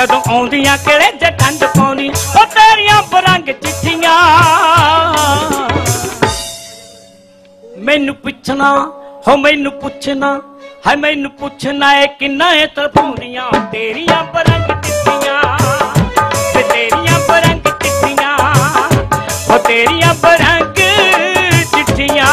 जदों आउंदियां किले च ठंड पाउंदी ओ तेरियां बरंग चिट्ठियां मैनू पुछना हो मैनू पुछना है मैनू पुछना है किन्ना है तरफाउंदियां तेरियां बरंग चिट्ठियां ते तेरियां बरंग चिट्ठियां ओ तेरियां बरंग चिट्ठियां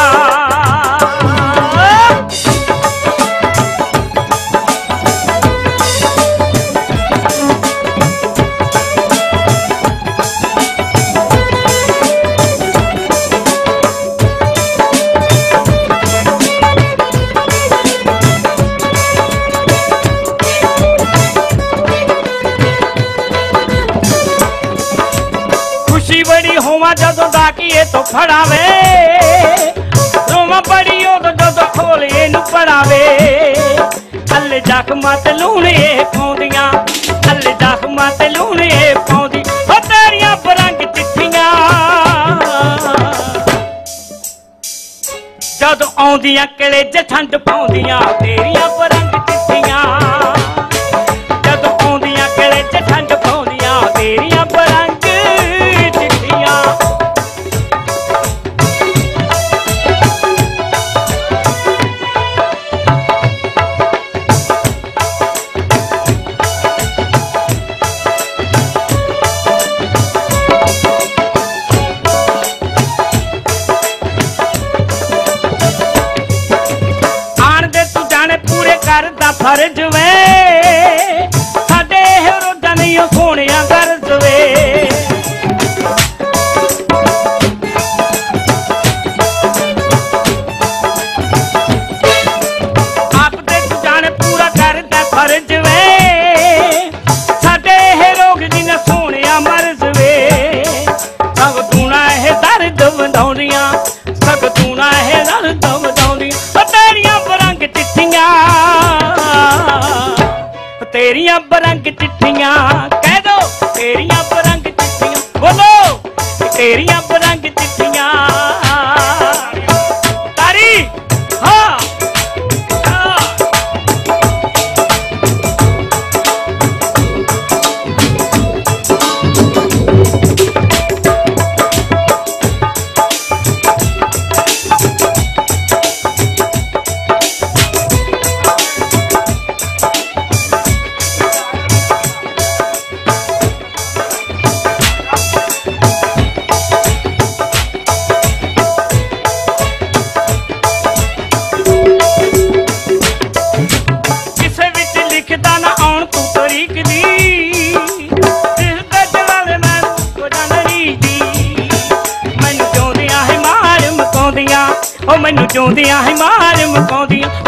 बड़ी होवा जदों डाकिए तो फड़ावे रोवा बड़ी उदों जदों खोले नू पड़ावे अल्ले जख्मा ते लूणे पाउंदियां अल्ले जख्मा ते लूणे पाउंदी ओ तेरियां बरंग चिट्ठियां जदों आउंदियां किले च ठंड पाउंदियां तेरियां बरंग चिट्ठियां जदों आउंदियां किले च ठंड पाउंदियां तेरियां बरंग फर्ज वे साडे रोजा नहीं सोने गर्ज वे आप दे तू जाने पूरा करदा फर्ज वे साडे रोग जिन्हें सोने मर्ज वे सब तू ना है दर्द वधाउंदियां सब तू ना है दर्द वधाउंदियां तेरियां बरंग चिट्ठियां तेरियां बरंग चिट्ठियां कह दो तेरियां बरंग चिट्ठियां बोलो तेरियां बरंग चिट्ठियां तारी हाँ मैनू चाहुंदियां है मार मुकाउंदियां